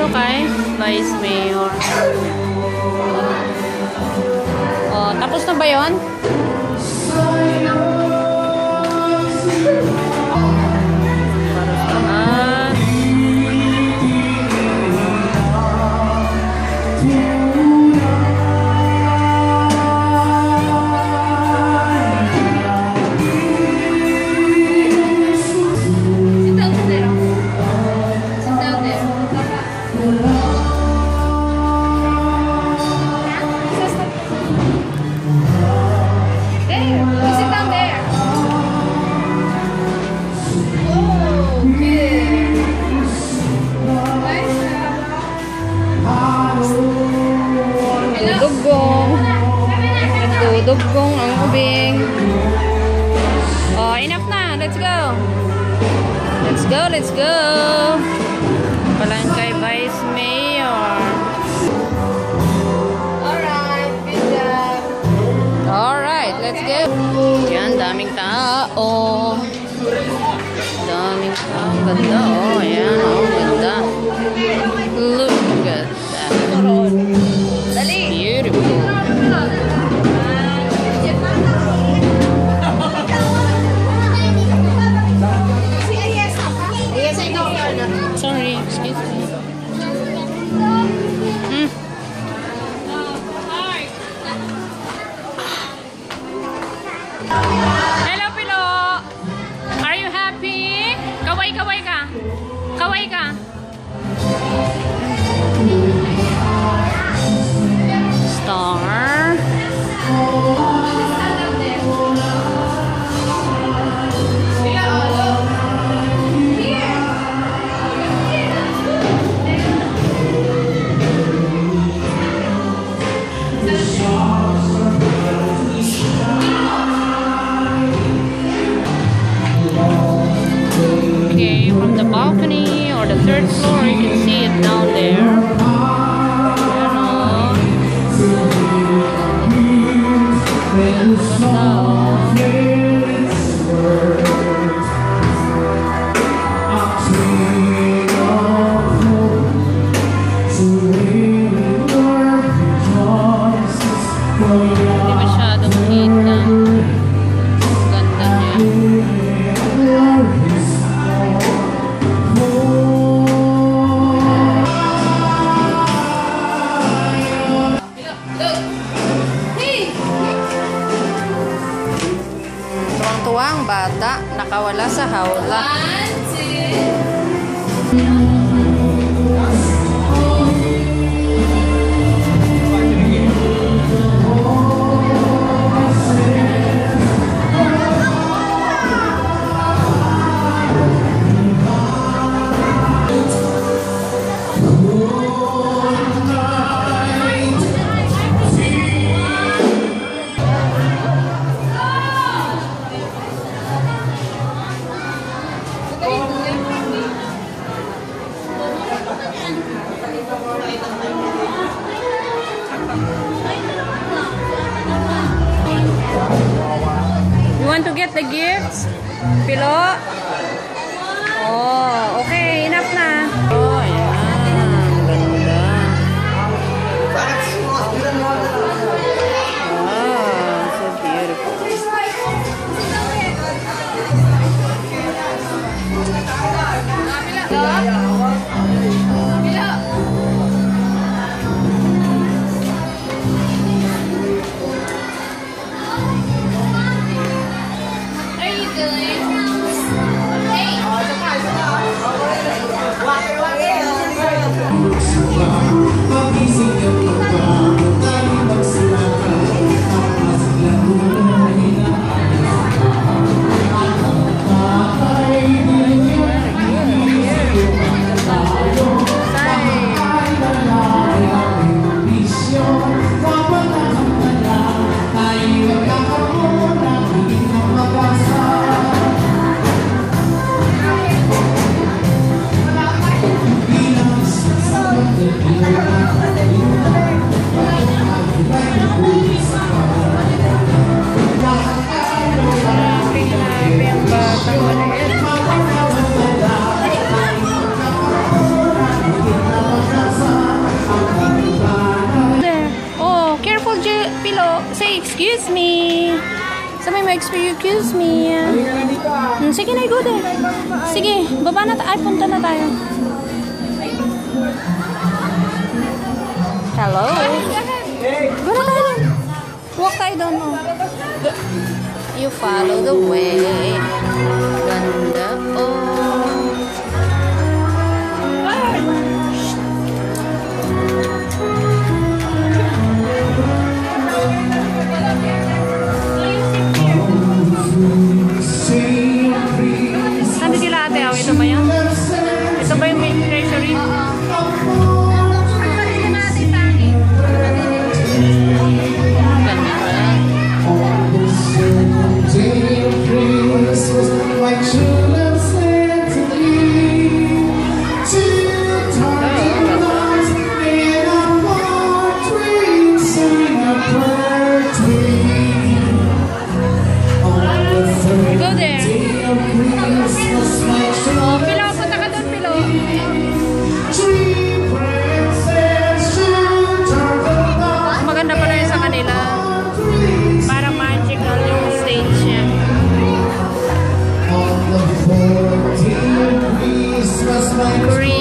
kay Vice Mayor. Oh, tapos na ba yun? Dugong ang ubing. Oh, enough na. Let's go. Let's go, let's go. Palangkay Vice Mayor. Alright, good job. Alright, let's go. Yan, daming tao. Daming tao. Ganda, oh. Ayan, oh. Ganda. Look at that. Dali. Beautiful. Sorry, excuse me. Hello, Pilo. Are you happy? Kaway ka. Kaway ka. Star. Okay, from the balcony or the third floor, you can see it down there. Hindi masyadong kita. Ganda niya. Tuwang-tuwang bata nakawala sa hawla. 1, 2. You want to get the gifts? Pilo? Oh, okay. Enough na. Oh, ayan. Ganda. Wow, so beautiful. excuse me. Sabi mo, excuse me. Sige na, go there. Sige, baba na tayo. Ay, punta na tayo. Hello. Go na tayo. Walk tayo doon. Oh. You follow the way. Ganda. Oh. Sabi sila ate, oh, ito ba yan? Ito ba yung main treasury? Go there. Oh, Pilo, punta ka doon, Pilo. Maganda pala yun sa kanila. Parang magical yung stage niya. Korea.